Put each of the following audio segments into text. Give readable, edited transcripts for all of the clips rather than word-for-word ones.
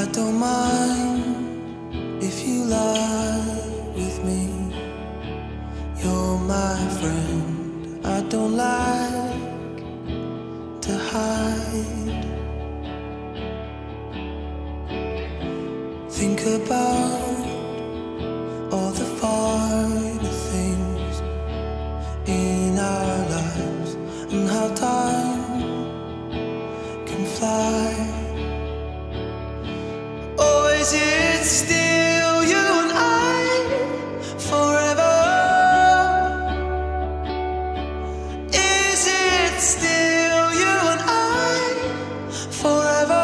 don't mind if you lie with me. You're my friend. I don't like to hide. Think about all the finer things in our lives and how time can fly. Oh, is it still you and I forever? Is it still you and I forever?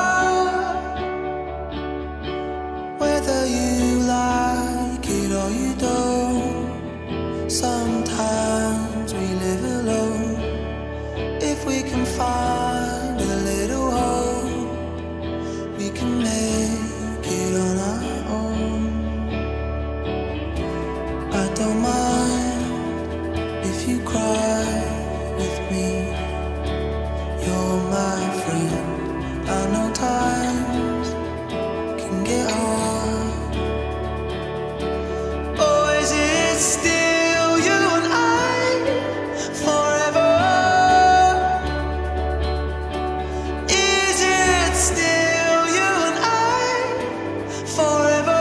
Whether you like it or you don't, sometimes we live alone. If we can find a little hope, we can make it on our own. I don't mind if you cry with me. You're my friend. I know times can get hard. Oh, is it still you and I forever? Is it still you and I forever?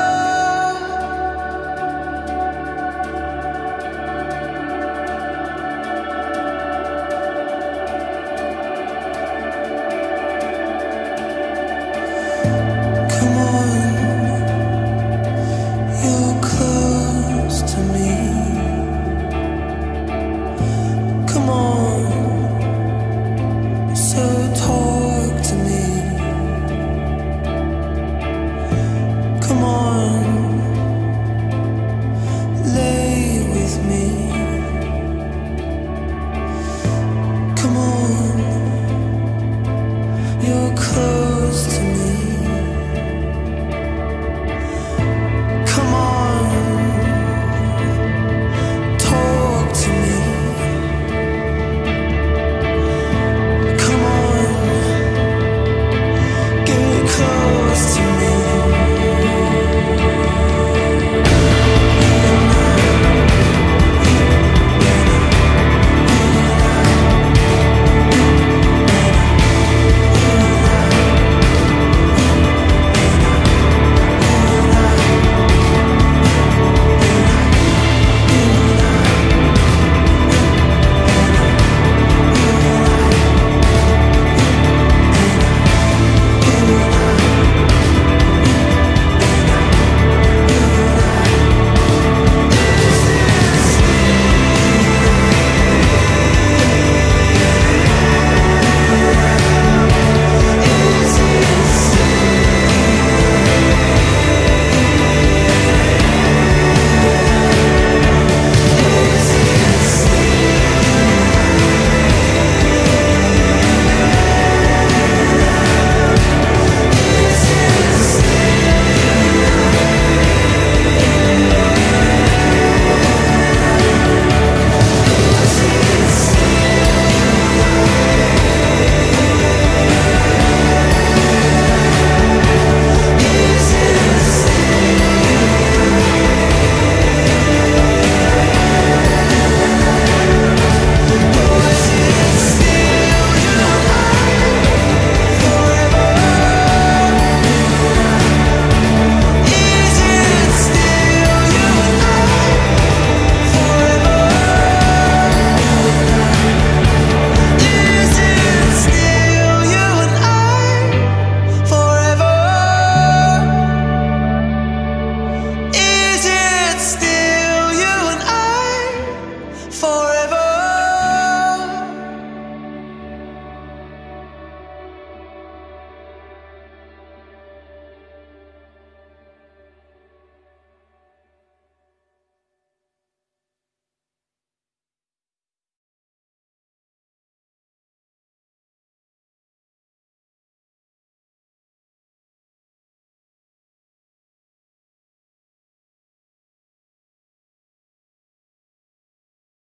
Come on, you're close to me. Come on, so tall.